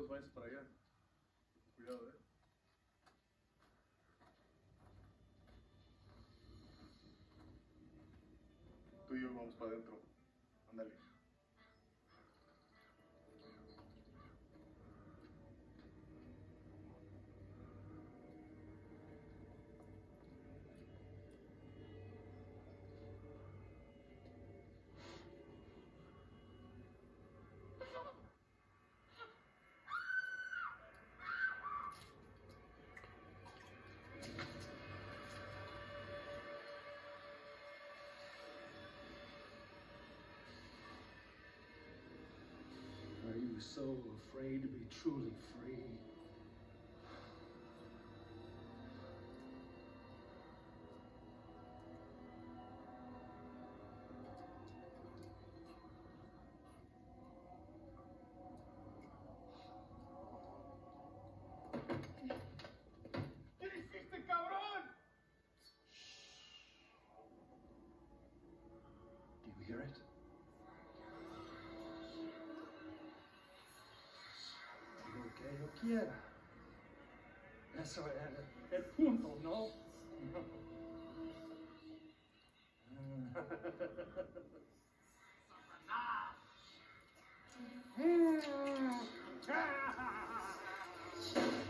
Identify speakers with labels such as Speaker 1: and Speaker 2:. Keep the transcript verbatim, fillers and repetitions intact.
Speaker 1: vayas para allá. Cuidado, eh. Tú y yo vamos para adentro. Ándale.
Speaker 2: Are you so afraid to be truly free?
Speaker 1: ¿Qué hiciste, cabrón?
Speaker 2: Do you hear it? Lo que yo quiera. Eso es el, el punto, ¿no? ¡Satanás!